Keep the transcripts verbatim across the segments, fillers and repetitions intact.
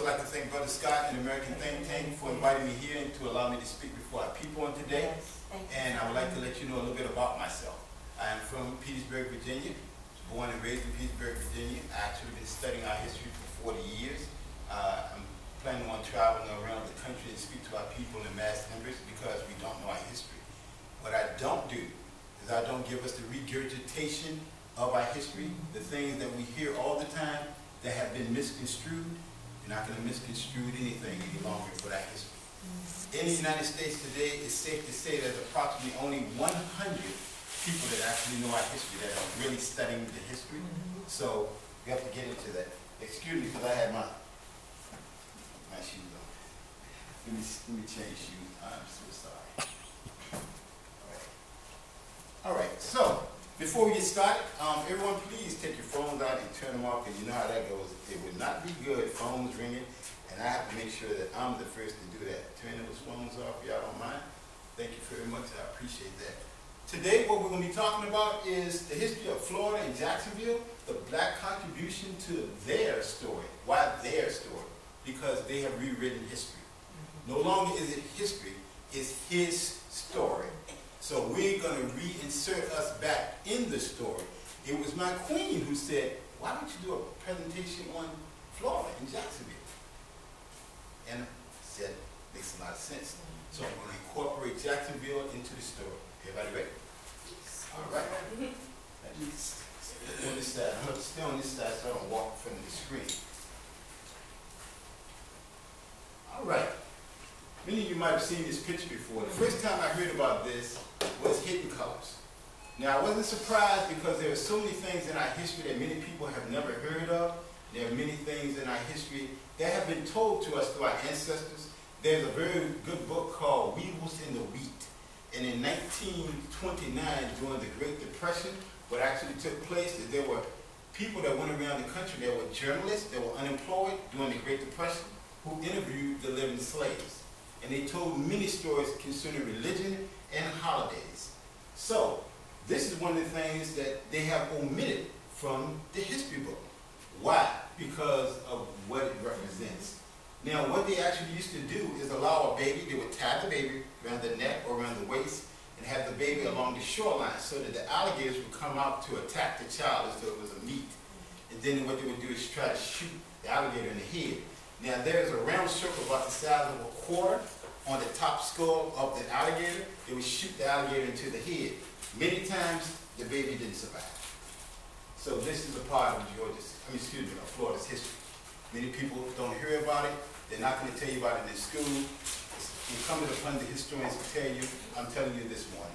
also like to thank Brother Scott and American Think Tank for inviting me here and to allow me to speak before our people on today. Yes, thank you. And I would like to let you know a little bit about myself. I am from Petersburg, Virginia, born and raised in Petersburg, Virginia. I actually been studying our history for forty years. Uh, I'm planning on traveling around the country and speak to our people in mass numbers because we don't know our history. What I don't do is I don't give us the regurgitation of our history, the things that we hear all the time that have been misconstrued. You're not going to misconstrue anything any longer with our history. In the United States today, it's safe to say there's approximately only one hundred people that actually know our history, that are really studying the history. So we have to get into that. Excuse me, because I had my my shoes on. Let me, let me change shoes. I'm so sorry. All right. All right, so before we get started, um, everyone please take your phones out and turn them off, because you know how that goes. It would not be good, phones ringing, and I have to make sure that I'm the first to do that. Turn those phones off, y'all don't mind. Thank you very much, I appreciate that. Today what we're going to be talking about is the history of Florida and Jacksonville, the black contribution to their story. Why their story? Because they have rewritten history. No longer is it history, it's his story. So we're going to reinsert us back in the story. It was my queen who said, why don't you do a presentation on Florida and Jacksonville? And I said, makes a lot of sense. So I'm going to incorporate Jacksonville into the story. Everybody ready? All right. Let me stay on this side. I'm going to stay on this side so I don't walk in front of the screen. All right. Many of you might have seen this picture before. The first time I heard about this was Hidden Colors. Now, I wasn't surprised because there are so many things in our history that many people have never heard of. There are many things in our history that have been told to us through our ancestors. There's a very good book called Weevils in the Wheat. And in nineteen twenty-nine, during the Great Depression, what actually took place is there were people that went around the country, there were journalists that were unemployed during the Great Depression who interviewed the living slaves. And they told many stories concerning religion and holidays. So, this is one of the things that they have omitted from the history book. Why? Because of what it represents. Now, what they actually used to do is allow a baby, they would tie the baby around the neck or around the waist and have the baby along the shoreline so that the alligators would come out to attack the child as though it was a meat. And then what they would do is try to shoot the alligator in the head. Now, there's a round circle about the size of a quarter on the top skull of the alligator. They would shoot the alligator into the head. Many times, the baby didn't survive. So this is a part of Georgia's, I mean, excuse me, of Florida's history. Many people don't hear about it. They're not going to tell you about it in school. It's incumbent upon the historians to tell you. I'm telling you this morning.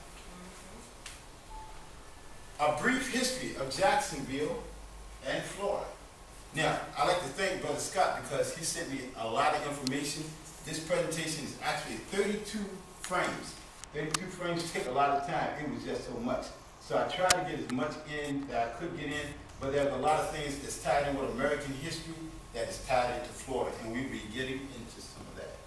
A brief history of Jacksonville and Florida. Now, I'd like to thank Brother Scott because he sent me a lot of information. This presentation is actually thirty-two frames. thirty-two frames take a lot of time. It was just so much. So I tried to get as much in that I could get in, but there's a lot of things that's tied in with American history that is tied into Florida, and we'll be getting into some of that.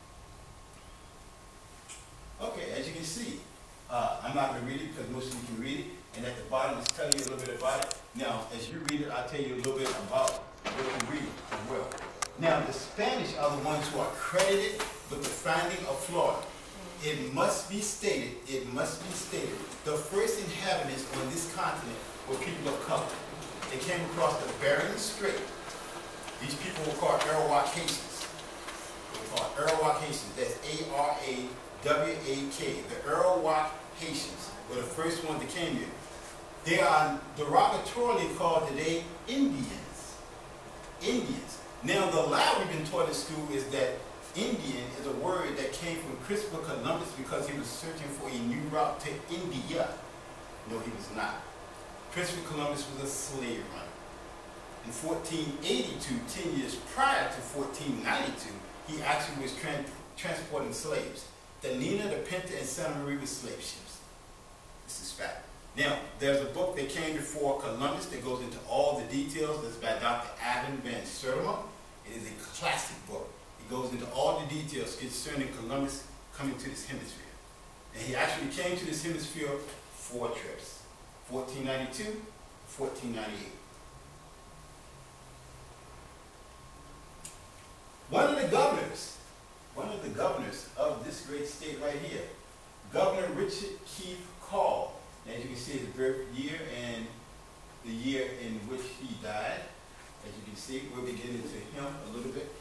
Okay, as you can see, uh, I'm not going to read it because most of you can read it, and at the bottom it's telling you a little bit about it. Now, as you read it, I'll tell you a little bit about what you read as well. Now, the Spanish are the ones who are credited with the founding of Florida. It must be stated, it must be stated, the first inhabitants on this continent were people of color. They came across the Bering Strait. These people were called Arowak-Haitians. They were called Arowak-Haitians. That's A R A W A K. The Arowak-Haitians were the first ones that came here. They are derogatorily called today Indians. Indians. Now, the lie we've been taught in school is that Indian is a word that came from Christopher Columbus because he was searching for a new route to India. No, he was not. Christopher Columbus was a slave runner. In fourteen eighty-two, ten years prior to fourteen ninety-two, he actually was tran transporting slaves. The Nina, the Pinta, and Santa Maria were slave ships. This is fact. Now, there's a book that came before Columbus that goes into all the details. That's by Doctor Ivan Van Sertima. It is a classic book. It goes into all the details concerning Columbus coming to this hemisphere. And he actually came to this hemisphere four trips. fourteen ninety-two, fourteen ninety-eight. One of the governors, one of the governors of this great state right here, Governor Richard Keith Call. As you can see, his birth year and the year in which he died. As you can see, we'll be getting into him a little bit.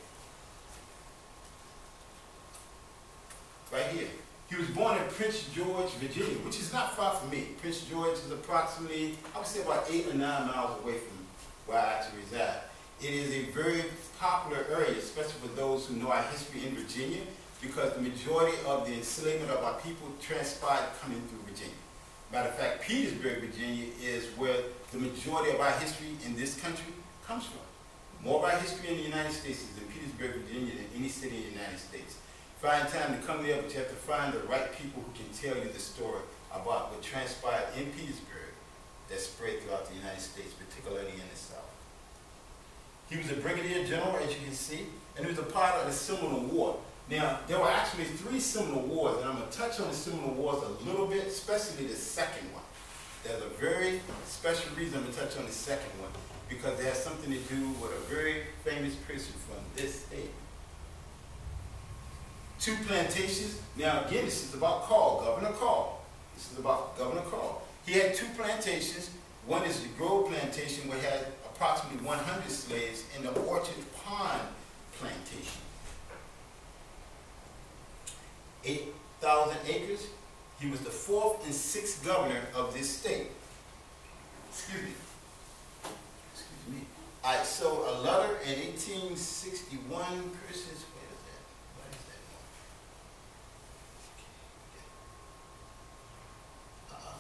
Right here. He was born in Prince George, Virginia, which is not far from me. Prince George is approximately, I would say about eight or nine miles away from where I actually reside. It is a very popular area, especially for those who know our history in Virginia, because the majority of the enslavement of our people transpired coming through Virginia. Matter of fact, Petersburg, Virginia is where the majority of our history in this country comes from. More of our history in the United States is in Petersburg, Virginia than any city in the United States. Find time to come there, but you have to find the right people who can tell you the story about what transpired in Petersburg that spread throughout the United States, particularly in the South. He was a brigadier general, as you can see, and he was a part of the Seminole War. Now, there were actually three Seminole Wars, and I'm going to touch on the Seminole Wars a little bit, especially the second one. There's a very special reason I'm going to touch on the second one, because it has something to do with a very famous person from this state. Two plantations. Now, again, this is about Call, Governor Call. This is about Governor Call. He had two plantations. One is the Grove Plantation, where he had approximately one hundred slaves, and the Orchard Pond Plantation. eight thousand acres. He was the fourth and sixth governor of this state. Excuse me. Excuse me. All right, so a letter in eighteen sixty-one, persons, where is that? What is that? Uh-uh.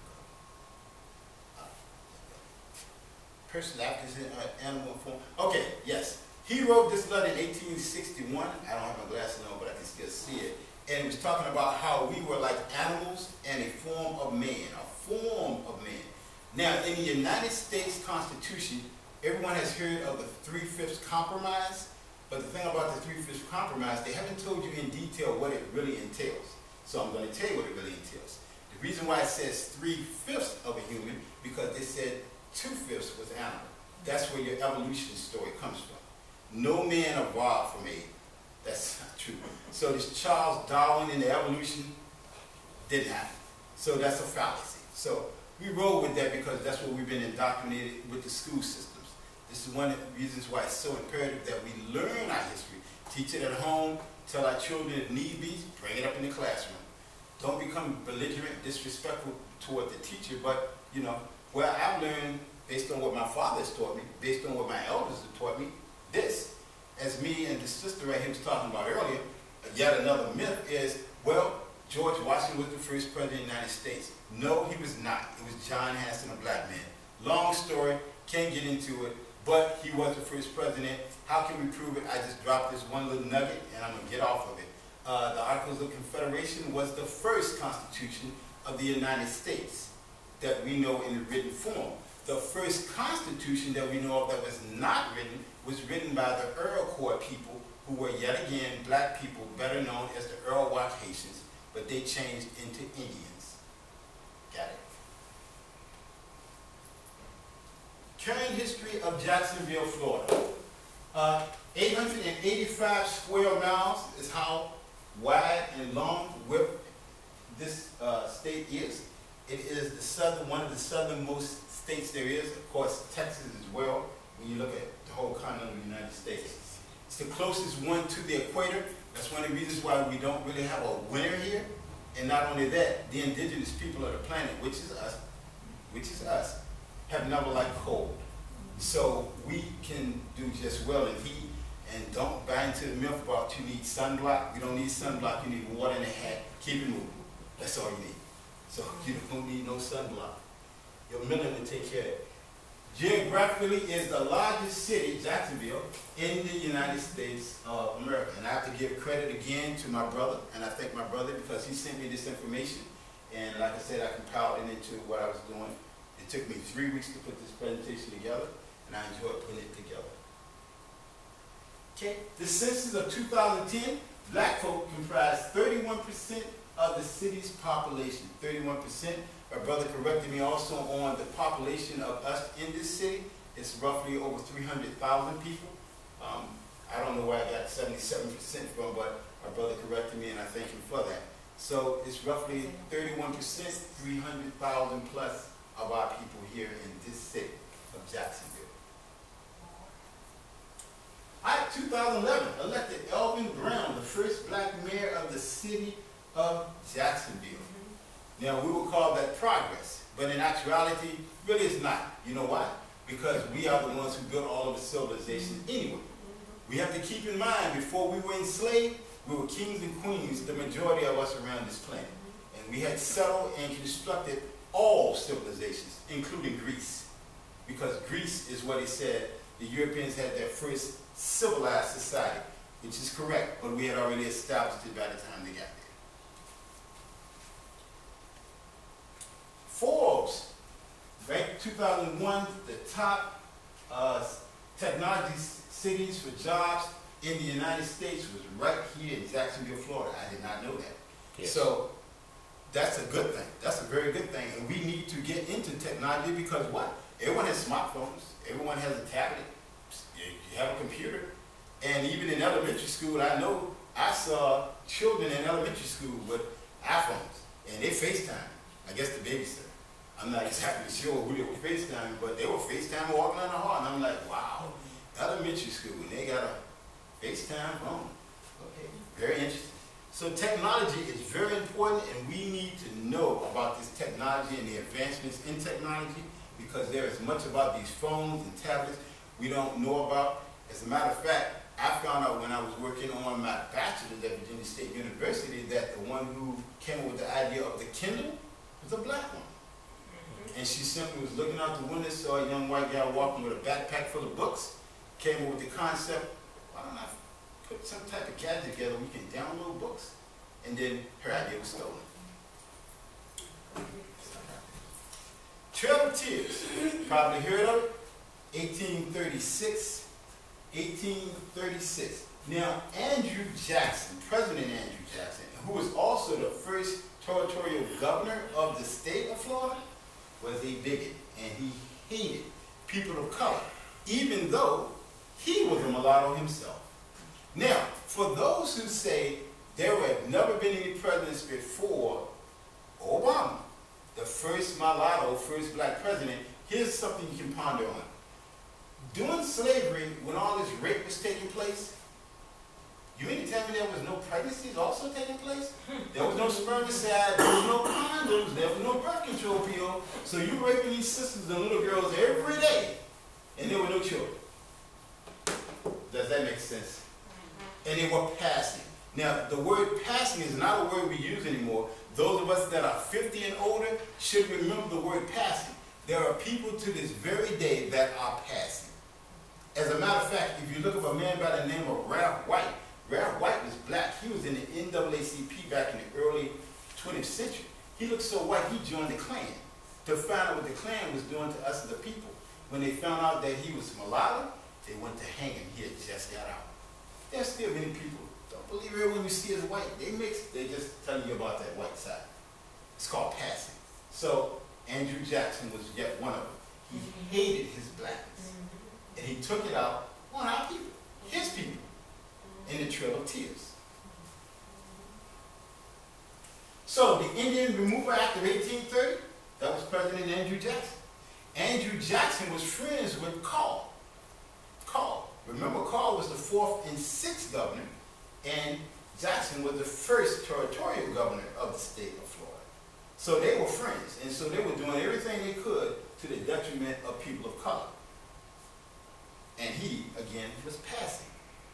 Uh, person after his uh, animal form. Okay, yes. He wrote this letter in eighteen sixty-one. I don't have my glasses on, but I can still see it. And it was talking about how we were like animals and a form of man, a form of man. Now, in the United States Constitution, everyone has heard of the Three-Fifths Compromise, but the thing about the Three-Fifths Compromise, they haven't told you in detail what it really entails. So I'm going to tell you what it really entails. The reason why it says three-fifths of a human, because they said two-fifths was animal. That's where your evolution story comes from. No man evolved from ape. That's not true. So this Charles Darwin in the evolution didn't happen. So that's a fallacy. So we roll with that because that's what we've been indoctrinated with the school systems. This is one of the reasons why it's so imperative that we learn our history, teach it at home, tell our children if need be, bring it up in the classroom. Don't become belligerent, disrespectful toward the teacher, but, you know, well, I've learned based on what my father has taught me, based on what my elders have taught me, this. As me and the sister right here was talking about earlier, yet another myth is, well, George Washington was the first president of the United States. No, he was not. It was John Hanson, a black man. Long story, can't get into it, but he was the first president. How can we prove it? I just dropped this one little nugget, and I'm going to get off of it. Uh, the Articles of Confederation was the first constitution of the United States that we know in the written form. The first constitution that we know of that was not written was written by the Iroquois people, who were yet again black people, better known as the Iroquois Haitians, but they changed into Indians. Got it? Current history of Jacksonville, Florida. Uh, eight hundred eighty-five square miles is how wide and long width this uh, state is. It is the southern, one of the southernmost states there is. Of course, Texas as well, when you look at the whole continent of the United States. It's the closest one to the equator. That's one of the reasons why we don't really have a winter here. And not only that, the indigenous people of the planet, which is us, which is us, have never liked cold. So we can do just well in heat. And don't buy into the myth about you need sunblock. You don't need sunblock, you need water in a hat. Keep it moving. That's all you need. So you don't need no sunblock. Your melanin will take care of it. Geographically is the largest city, Jacksonville, in the United States of America. And I have to give credit again to my brother, and I thank my brother because he sent me this information. And like I said, I compiled it into what I was doing. It took me three weeks to put this presentation together, and I enjoyed putting it together. Okay, the census of two thousand ten, black folk comprised thirty-one percent of the city's population, thirty-one percent. My brother corrected me also on the population of us in this city. It's roughly over three hundred thousand people. Um, I don't know where I got seventy-seven percent from, but my brother corrected me and I thank him for that. So it's roughly thirty-one percent, three hundred thousand plus of our people here in this city of Jacksonville. All right, two thousand eleven, elected Elvin Brown, the first black mayor of the city of Jacksonville. Mm-hmm. Now, we will call that progress, but in actuality, really it's not. You know why? Because we are the ones who built all of the civilizations anyway. We have to keep in mind, before we were enslaved, we were kings and queens, the majority of us around this planet. And we had settled and constructed all civilizations, including Greece. Because Greece is what he said, the Europeans had their first civilized society, which is correct, but we had already established it by the time they got there. Forbes ranked two thousand one the top uh, technology cities for jobs in the United States was right here in Jacksonville, Florida. I did not know that. Yes. So that's a good thing. That's a very good thing. And we need to get into technology because what? Everyone has smartphones. Everyone has a tablet. You have a computer. And even in elementary school, I know I saw children in elementary school with iPhones. And they FaceTime. I guess the babysitter. I'm not exactly sure who they were FaceTiming, but they were FaceTiming walking down the hall. And I'm like, wow, elementary school, and they got a FaceTime phone. Okay, very interesting. So technology is very important, and we need to know about this technology and the advancements in technology because there is much about these phones and tablets we don't know about. As a matter of fact, I found out when I was working on my bachelor's at Virginia State University that the one who came up with the idea of the Kindle was a black woman. And she simply was looking out the window, saw a young white guy walking with a backpack full of books, came up with the concept, why don't I put some type of gadget together we can download books? And then her idea was stolen. Trail of Tears, probably heard of it, eighteen thirty-six, eighteen thirty-six. Now, Andrew Jackson, President Andrew Jackson, who was also the first territorial governor of the state of Florida, was a bigot, and he hated people of color, even though he was a mulatto himself. Now, for those who say there have never been any presidents before Obama, the first mulatto, first black president, here's something you can ponder on. During slavery, when all this rape was taking place, you mean to tell me there was no pregnancies also taking place? There was no spermicide, there was no condoms, there was no birth control pill. So you raping these sisters and little girls every day, and there were no children. Does that make sense? And they were passing. Now, the word passing is not a word we use anymore. Those of us that are fifty and older should remember the word passing. There are people to this very day that are passing. As a matter of fact, if you look at a man by the name of Ralph White, Ralph White was black. He was in the N double A C P back in the early twentieth century. He looked so white, he joined the Klan to find out what the Klan was doing to us as a people. When they found out that he was mulatto, they went to hang him. He had just got out. There's still many people don't believe everyone you see as white. They mix. They just telling you about that white side. It's called passing. So Andrew Jackson was yet one of them. He hated his blackness, and he took it out on our people, his people, in the Trail of Tears. So the Indian Removal Act of eighteen thirty, that was President Andrew Jackson. Andrew Jackson was friends with Carl. Carl. Remember, Carl was the fourth and sixth governor, and Jackson was the first territorial governor of the state of Florida. So they were friends, and so they were doing everything they could to the detriment of people of color. And he, again, was passing.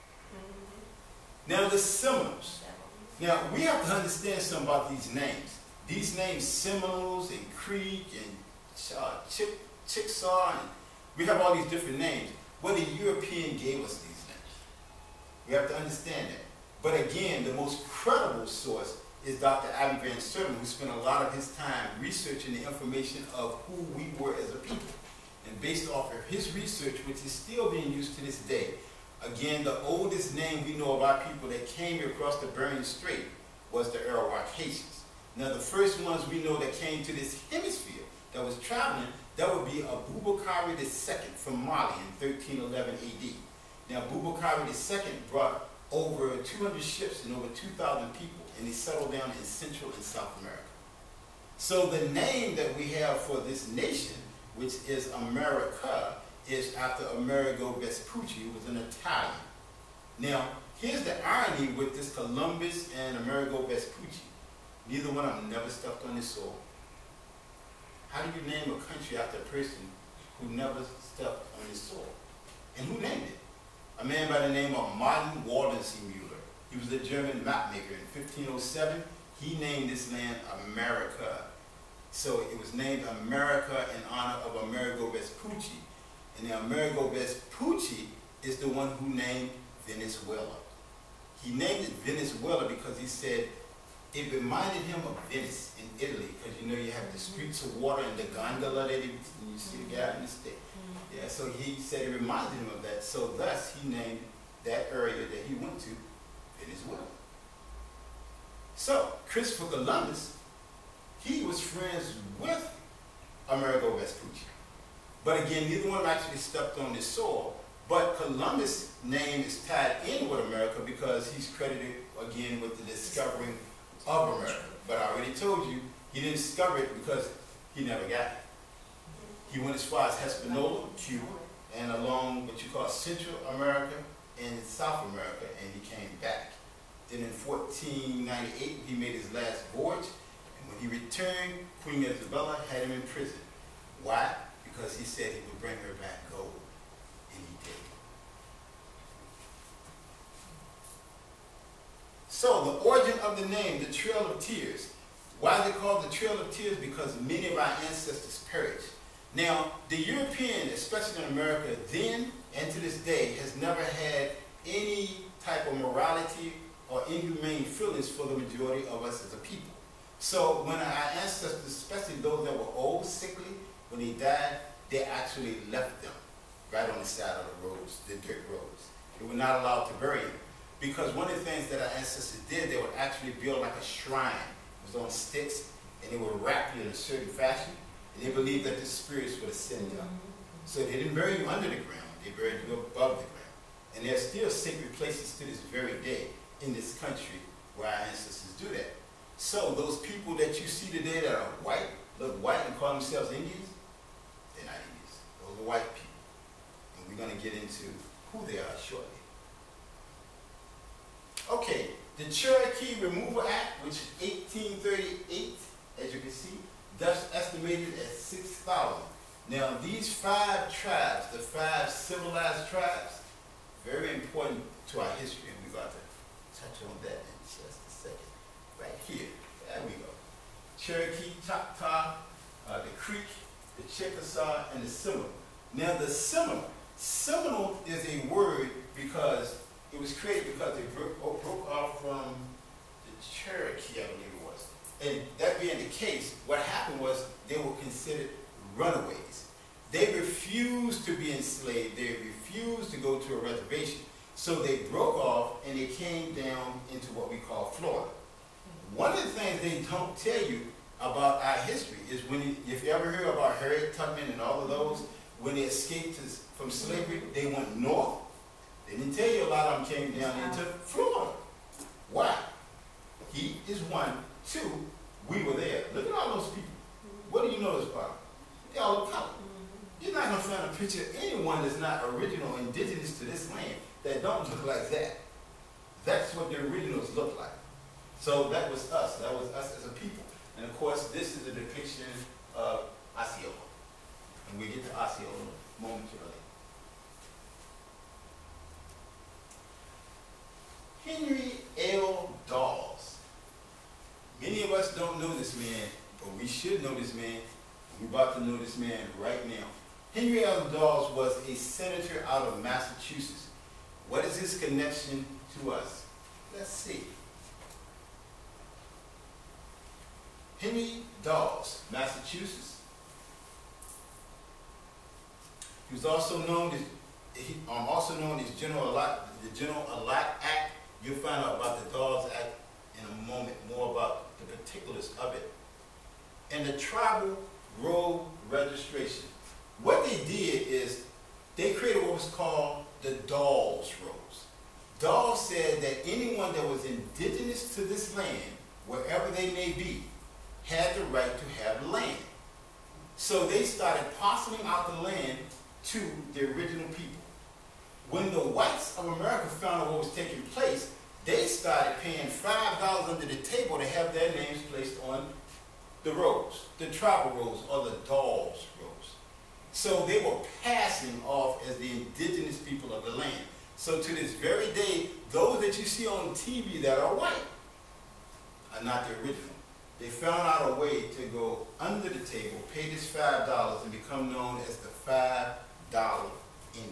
Now the Seminoles. Now we have to understand something about these names. These names, Seminoles and Creek and uh, Chick, Chickasaw, and we have all these different names. Well, the European gave us these names. We have to understand that. But again, the most credible source is Doctor Allen Van Sertima, who spent a lot of his time researching the information of who we were as a people. And based off of his research, which is still being used to this day, again, the oldest name we know of our people that came across the Bering Strait was the Arawak Haitians. Now, the first ones we know that came to this hemisphere that was traveling, that would be Abubakar the Second from Mali in thirteen eleven A D. Now, Boubacar the second brought over two hundred ships and over two thousand people, and they settled down in Central and South America. So the name that we have for this nation, which is America, is after Amerigo Vespucci, who was an Italian. Now, here's the irony with this Columbus and Amerigo Vespucci. Neither one of them never stepped on this soil. How do you name a country after a person who never stepped on this soil? And who named it? A man by the name of Martin Waldenseemüller. He was a German map maker. In fifteen oh seven, he named this land America. So it was named America in honor of Amerigo Vespucci. And now Amerigo Vespucci is the one who named Venezuela. He named it Venezuela because he said it reminded him of Venice in Italy, because you know you have the streets of water and the gondola that you, you see the guy in the stick. Yeah, so he said it reminded him of that. So thus he named that area that he went to Venezuela. So Christopher Columbus, he was friends with Amerigo Vespucci. But again, neither one actually stepped on this soil. But Columbus' name is tied in with America because he's credited again with the discovering of America. But I already told you, he didn't discover it because he never got it. He went as far as Hispaniola, Cuba, and along what you call Central America and South America, and he came back. Then in fourteen ninety-eight, he made his last voyage, and when he returned, Queen Isabella had him in prison. Why? Because he said he would bring her back gold, and he did. So the origin of the name, the Trail of Tears. Why is it called the Trail of Tears? Because many of our ancestors perished. Now, the European, especially in America, then and to this day, has never had any type of morality or inhumane feelings for the majority of us as a people. So when our ancestors, especially those that were old, sickly, when they died, they actually left them right on the side of the roads, the dirt roads. They were not allowed to bury them. Because one of the things that our ancestors did, they would actually build like a shrine. It was on sticks, and they would wrap you in a certain fashion. And they believed that the spirits would ascend up. So they didn't bury you under the ground, they buried you above the ground. And there are still sacred places to this very day in this country where our ancestors do that. So those people that you see today that are white, look white and call themselves Indians, they're not Indians. Those are white people. And we're going to get into who they are shortly. Okay, the Cherokee Removal Act, which is eighteen thirty-eight, as you can see, thus estimated at six thousand. Now, these five tribes, the five civilized tribes, very important to our history, and we're going to touch on that in just a second. Right here, there we go. Cherokee, Choctaw, uh, the Creek, the Chickasaw, and the Seminole. Now, the Seminole, Seminole is a word because it was created because they broke, broke off from the Cherokee, I believe it was. And that being the case, what happened was they were considered runaways. They refused to be enslaved. They refused to go to a reservation. So they broke off and they came down into what we call Florida. One of the things they don't tell you about our history is when, you, if you ever hear about Harriet Tubman and all of those, when they escaped to, from slavery, they went north. They didn't tell you a lot of them came down into Florida. Why? He is one. Two, we were there. Look at all those people. What do you notice about them? They all look colored. You're not going to find a picture of anyone that's not original, indigenous to this land, that don't look like that. That's what the originals look like. So that was us. That was us as a people. And of course, this is a depiction of Osceola. And we'll get to Osceola momentarily. Henry L. Dawes. Many of us don't know this man, but we should know this man. We're about to know this man right now. Henry L. Dawes was a senator out of Massachusetts. What is his connection to us? Let's see. Henry Dawes, Massachusetts. He was also known as he, um, also known as General Allot, the General Allot Act. You'll find out about the Dawes Act in a moment, more about the particulars of it. And the tribal road registration. What they did is they created what was called the Dawes Rose. Dawes said that anyone that was indigenous to this land, wherever they may be, had the right to have land. So they started parceling out the land to the original people. When the whites of America found out what was taking place, they started paying five dollars under the table to have their names placed on the rolls, the tribal rolls, or the Dawes rolls. So they were passing off as the indigenous people of the land. So to this very day, those that you see on T V that are white are not the original. They found out a way to go under the table, pay this five dollars, and become known as the five dollar Indian.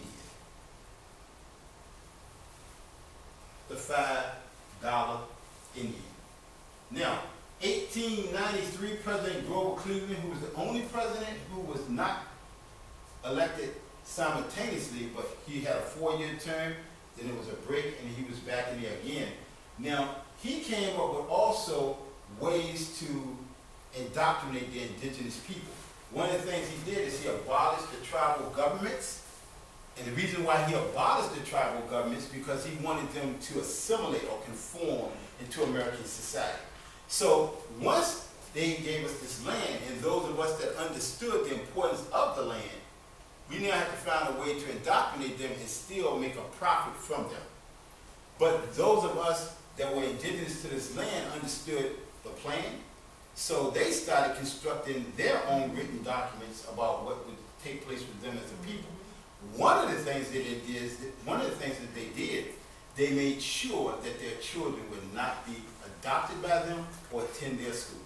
The five dollar Indian. Now, eighteen ninety-three, President Grover Cleveland, who was the only president who was not elected simultaneously, but he had a four-year term, then it was a break, and he was back in there again. Now, he came up with also ways to indoctrinate the indigenous people. One of the things he did is he abolished the tribal governments. And the reason why he abolished the tribal governments because he wanted them to assimilate or conform into American society. So once they gave us this land, and those of us that understood the importance of the land, we now have to find a way to indoctrinate them and still make a profit from them. But those of us that were indigenous to this land understood the plan, so they started constructing their own written documents about what would take place with them as a people. One of the things that they did is that one of the things that they did, they made sure that their children would not be adopted by them or attend their schools.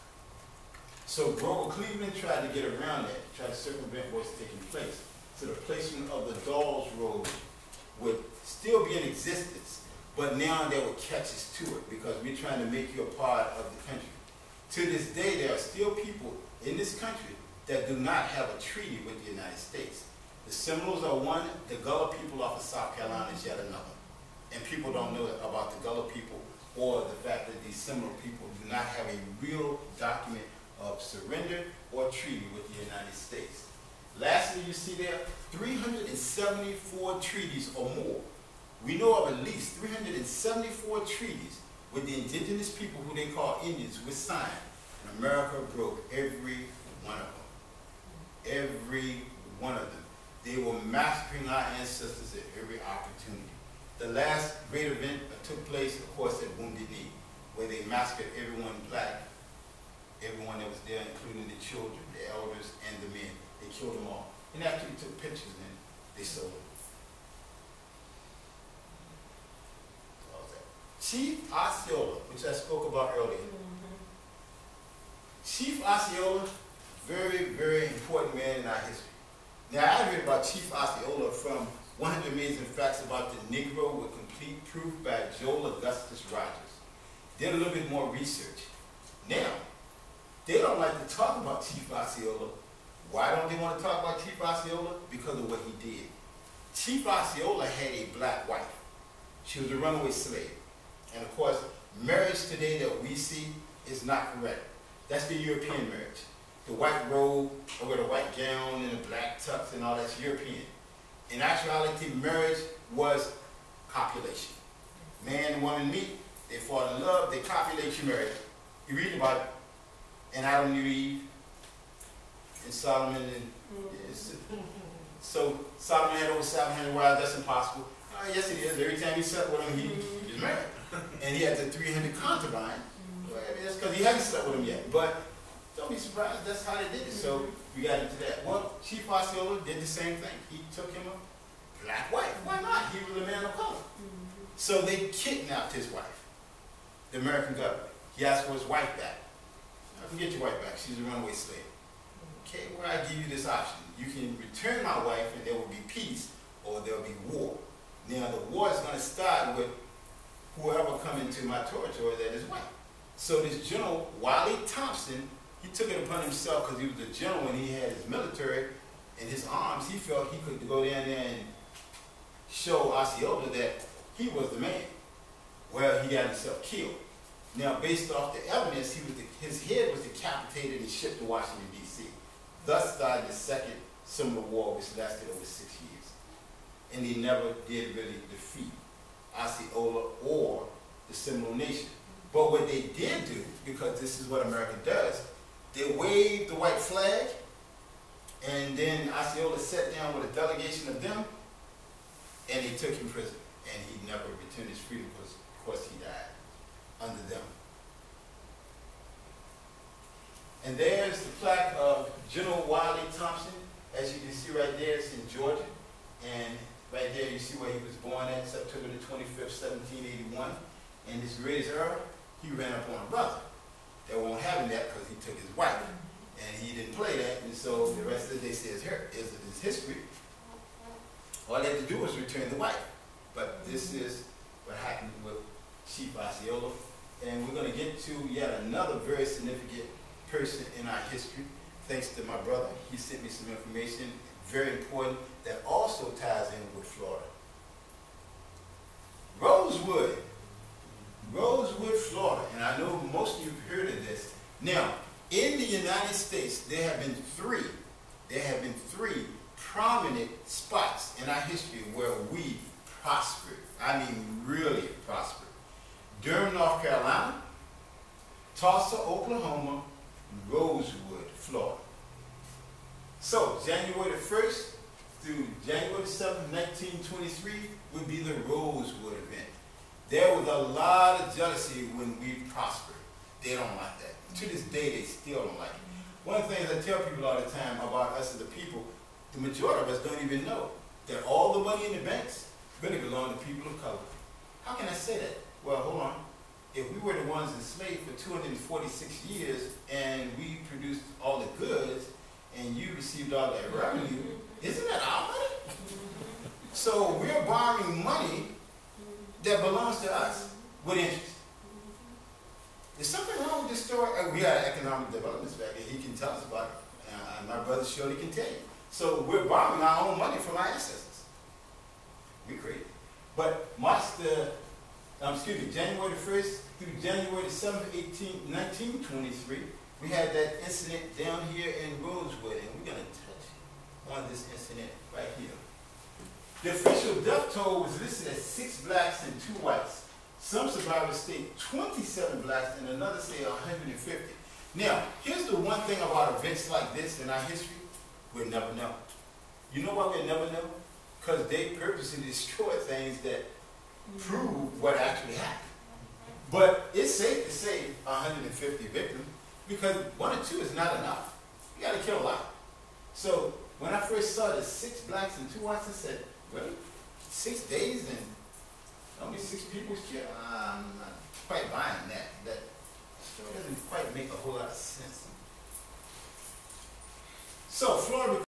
So Grover Cleveland tried to get around that, tried to circumvent what's taking place. So the placement of the Dawes Road would still be in existence, but now there were catches to it because we're trying to make you a part of the country. To this day, there are still people in this country that do not have a treaty with the United States. The Seminoles are one, the Gullah people off of South Carolina is yet another. And people don't know about the Gullah people or the fact that these Seminole people do not have a real document of surrender or treaty with the United States. Lastly, you see there, three hundred seventy-four treaties or more. We know of at least three hundred seventy-four treaties with the indigenous people who they call Indians were signed. And America broke every one of them. Every one of them. They were massacring our ancestors at every opportunity. The last great event took place, of course, at Wounded Knee, where they massacred everyone black, everyone that was there, including the children, the elders, and the men. They killed them all. And after they took pictures, then they sold them. Chief Osceola, which I spoke about earlier. Mm-hmm. Chief Osceola, very, very important man in our history. Now, I read about Chief Osceola from one hundred Amazing Facts About the Negro with Complete Proof by Joel Augustus Rogers. Did a little bit more research. Now, they don't like to talk about Chief Osceola. Why don't they want to talk about Chief Osceola? Because of what he did. Chief Osceola had a black wife. She was a runaway slave. And of course, marriage today that we see is not correct. That's the European marriage. The white robe over the white gown and the black tux and all that's European. In actuality, marriage was copulation. Man and woman meet, they fall in love, they copulate, you marry. You read about it in Adam and Eve, in Solomon, and mm-hmm. So Solomon had over seven hundred wives, that's impossible. Uh, yes it is, every time he slept with them, he, he was married. And he had the three hundred concubines, mm-hmm. Well, I mean, that's because he hadn't slept with them yet. But don't be surprised, that's how they did it. So we got into that. Well, Chief Osceola did the same thing. He took him a black wife. Why not? He was a man of color. Mm-hmm. So they kidnapped his wife, the American government. He asked for his wife back. I can get your wife back. She's a runaway slave. Okay, well, I give you this option. You can return my wife and there will be peace, or there will be war. Now, the war is going to start with whoever come into my territory that is white. So this general, Wiley Thompson, he took it upon himself because he was a general and he had his military in his arms. He felt he could go down there and show Osceola that he was the man. Well, he got himself killed. Now, based off the evidence, he was the, his head was decapitated and shipped to Washington, D C Thus started the Second Seminole War, which lasted over six years. and they never did really defeat Osceola or the Seminole Nation. But what they did do, because this is what America does, they waved the white flag, and then Osceola sat down with a delegation of them, and they took him prison. And he never returned his freedom because, of course, he died under them. And there's the plaque of General Wiley Thompson. As you can see right there, it's in Georgia. And right there, you see where he was born at, September the twenty-fifth, seventeen eighty-one. And his greatest error, he ran up on a brother that won't have him that because he took his wife. And he didn't play that, and so the rest of the day says here is his history. All they had to do was return the wife. But this is what happened with Chief Osceola. And we're going to get to yet another very significant person in our history, thanks to my brother. He sent me some information, very important, that also ties in with Florida. Rosewood. Rosewood, Florida. And I know most of you have heard of this. Now, in the United States, there have been three, there have been three prominent spots in our history where we prospered. I mean, really prospered. Durham, North Carolina, Tulsa, Oklahoma, Rosewood, Florida. So, January the first through January the seventh, nineteen twenty-three would be the Rosewood event. There was a lot of jealousy when we prospered. They don't like that. To this day, they still don't like it. One of the things I tell people all the time about us as a people, the majority of us don't even know that all the money in the banks really belong to people of color. How can I say that? Well, hold on. If we were the ones enslaved for two hundred forty-six years and we produced all the goods and you received all that revenue, isn't that our money? So we're borrowing money that belongs to us with interest. There's something wrong with this story. We had an economic development back and he can tell us about it. Uh, and my brother surely can tell you. So we're borrowing our own money from our ancestors. We crazy. But March the, um, excuse me, January the first through January the seventh, nineteen twenty-three, we had that incident down here in Rosewood, and we're going to touch on this incident right here. The official death toll was listed as six blacks and two whites. Some survivors state twenty-seven blacks and another say one hundred fifty. Now, here's the one thing about events like this in our history, we'll never know. You know why we'll never know? Because they purposely destroy things that prove what actually happened. But it's safe to say one hundred fifty victims because one or two is not enough. You got to kill a lot. So when I first saw the six blacks and two whites, I said, really? Six days and only six people was killed? I'm not quite buying that. That doesn't quite make a whole lot of sense. So Florida